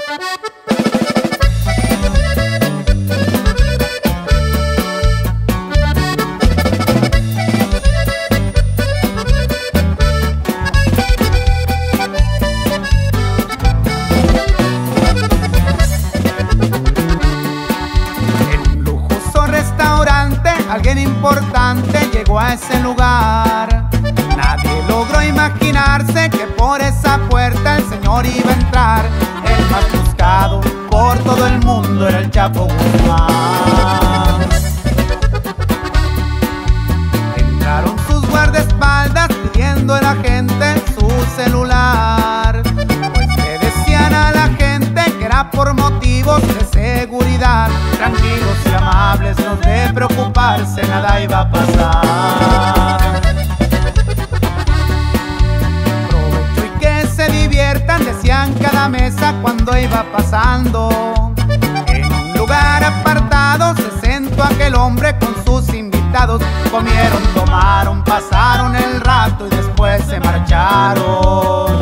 Alguien importante llegó a ese lugar. Nadie logró imaginarse que por esa puerta el señor iba a entrar. El más buscado por todo el mundo era el Chapo Guzmán. Entraron sus guardaespaldas pidiendo a la gente su celular, pues le decían a la gente que era por motivos de seguridad. Tranquilos y amables, no de preocuparse, nada iba a pasar. Provecho y que se diviertan, decían cada mesa cuando iba pasando. En un lugar apartado se sentó aquel hombre con sus invitados. Comieron, tomaron, pasaron el rato y después se marcharon.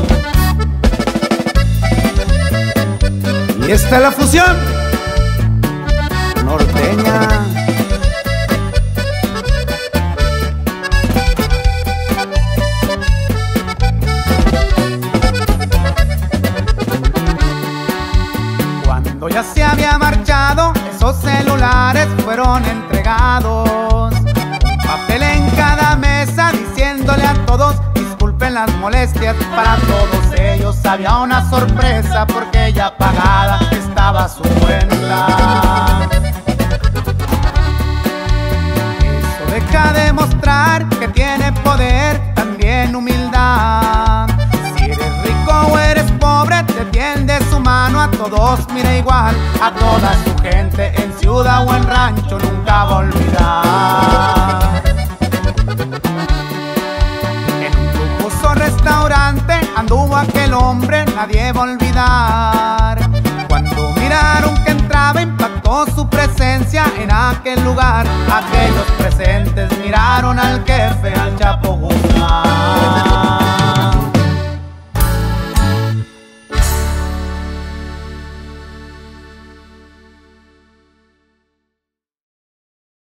Y esta es la fusión norteña. Cuando ya se había marchado, esos celulares fueron entregados. Un papel en cada mesa diciéndole a todos: disculpen las molestias, para todos ellos había una sorpresa, porque ya pagada estaba su cuenta. Eso deja de mostrar que tiene poder, también humildad. Si eres rico o eres pobre, te tiende su mano a todos, mira igual. A toda su gente, en ciudad o en rancho, nunca va a olvidar. En un lujoso restaurante anduvo aquel hombre, nadie va a olvidar. Cuando miraron que entraba, impactó su presencia en aquel lugar. Aquellos presentes miraron al jefe, al Chapo Guzmán.